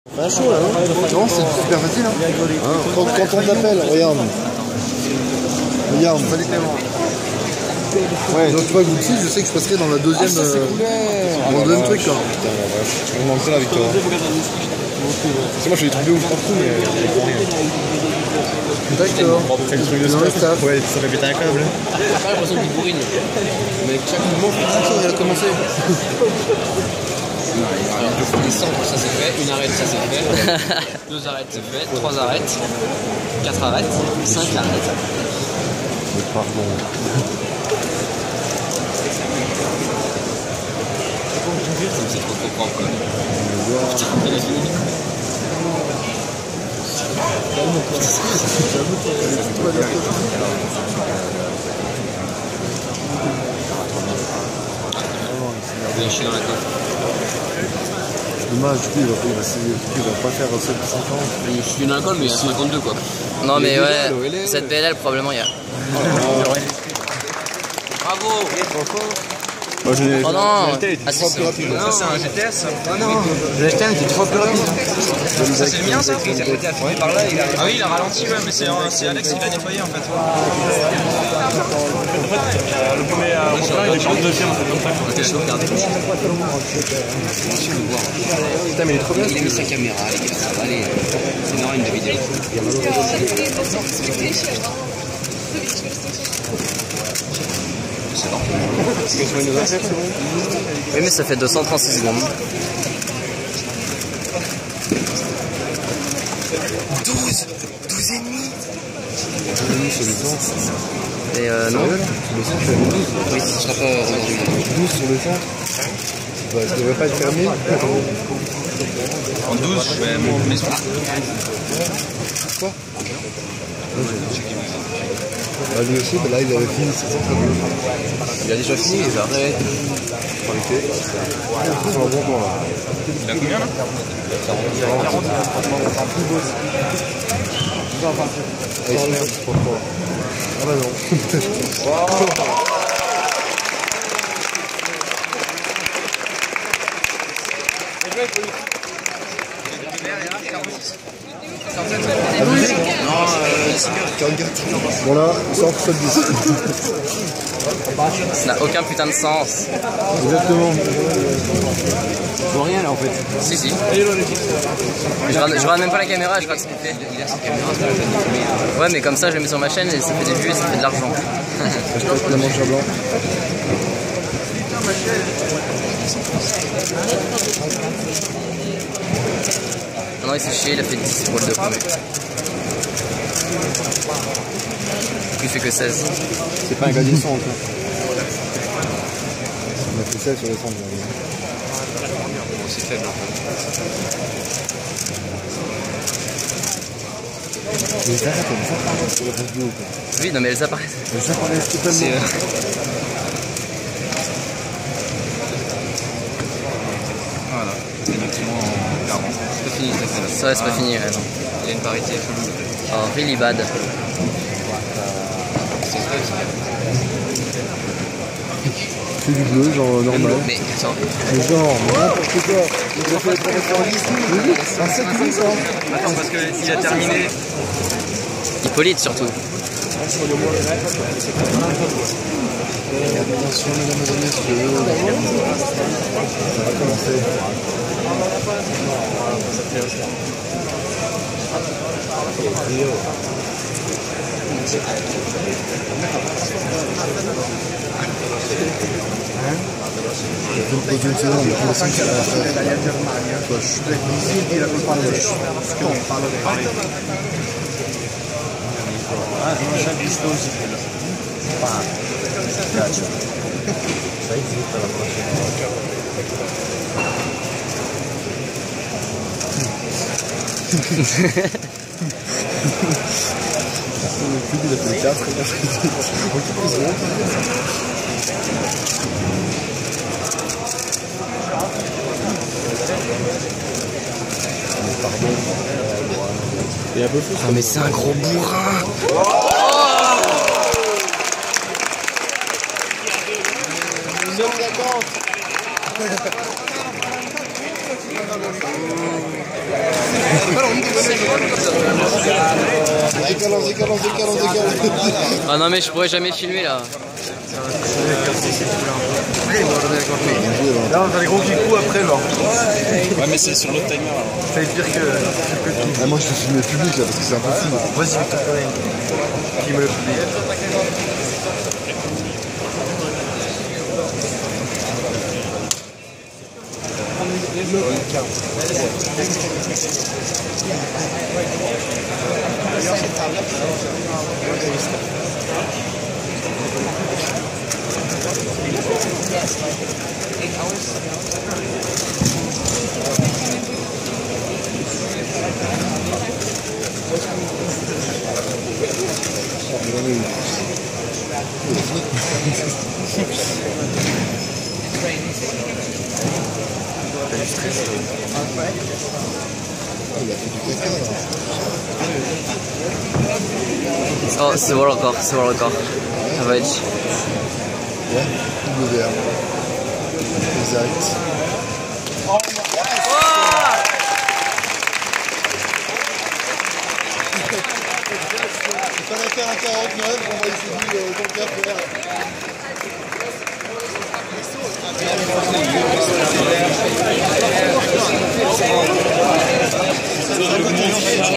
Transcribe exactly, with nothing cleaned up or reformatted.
C'est un show là, non? Non, c'est super facile. Hein. Hein, quand, quand on t'appelle, regarde. Regarde. Ouais. Donc tu vois, Gucci, je sais que je passerai dans la deuxième, ah, euh, dans le deuxième truc là. Putain, la vache. Je me manquerai la victoire. Parce que moi je fais des trucs de ouf partout, mais je comprends rien. D'accord. On fait le truc de staff. Ouais, ça fait péter un câble. J'ai pas l'impression qu'il bourrine. Mais chaque mouvement, il a commencé. Alors, les centres, ça c'est fait, une arrête, ça c'est fait, deux arrêtes, c'est fait, trois arrêtes, quatre arrêtes, cinq arrêtes. Mais pardon. C'est trop trop propre. Putain, il a fini. Il a chié dans la côte. Dommage, du coup, il va, il va, il va pas faire sept cinquante. Je suis une alcool, mais il y a cinquante-deux quoi. Non, mais ouais, cette B L L, probablement, il y a. Bravo! Oh non! Ah, c'est plus rapide. Ça, c'est un G T S. Ah non! Le G T S, il est trois plus rapide. Ça, c'est le mien, ça? Il s'est pété à fond par là. Il a... Ah oui, il a ralenti, ouais, mais c'est Alex qui l'a nettoyé en fait. Le premier, il est sur le deuxième, comme ça. Ok, je vais regarder. Putain, mais il est trop bien. Il a mis sa caméra, les gars, ça va aller. C'est normal de vidéo. C'est bon. Oui, mais ça fait deux cent trente-six secondes. douze! douze et demi! C'est le temps. Et euh, non? Le sang, tu as mis douze? Oui, ce sera pas aujourd'hui. douze sur le sang? Bah, ça devrait pas être fermé. En douze, je vais me mettre sur. Quoi? Bah, lui aussi, bah, là il avait fini, c'est ça. Il a déjà fini, il arrête. Qualité. C'est un bon point là. Il a combien là? Ah bah non. Bon là, cent soixante-dix. Ça n'a aucun putain de sens. Exactement. Je vois rien là en fait. Si, si. Je regarde, je regarde même pas la caméra, je regarde ce qu'il fait. Il a sa caméra, c'est pas la peine de filmer. Ouais, mais comme ça, je le mets sur ma chaîne et ça fait des vues et ça fait de l'argent. Je peux la manche à blanc. Non, il s'est chié, il a fait dix pour le deux premiers. Il fait que seize. C'est pas un gars du centre. On a fait seize sur le centre. C'est faible en fait. Les arrêts comme ça apparaissent sur le reste du haut. Oui, non mais elles apparaissent. Elles apparaissent totalement. Euh... Voilà, exactement en quarante. C'est pas fini, c'est Ça, c'est pas fini, ouais, non. Il y a une parité chelou. Oh, really bad. C'est du bleu, genre normal. Mais attends. Mais genre, n'importe quoi. Il a fait le professionnalisme. Oui, un sept huit ça. Attends, parce qu'il a terminé. Hippolyte surtout. Attention, mesdames et messieurs. Ça va commencer. Dopo di un secondo, come si chiama? Ah, non c'è vistosi quello. Ah, mi piace. Stai zitta la prossima volta. Quindi le cazzo che Ah mais c'est un gros bourrin. neuf cinquante. Décalance, décalance, décalance, décalance. Ah non mais je pourrais jamais filmer là. Là on a les gros qui coups après genre. Ouais mais c'est sur l'autre timer alors. C'est pire que... Ah, moi je te filme le public là parce que c'est impossible. Vas-y Victor. Filme le public. Oh, c'est bon encore, c'est bon encore. Ça va être. Ouais, W R. Exact. Il fallait faire un quarante-neuf, on va essayer de le faire.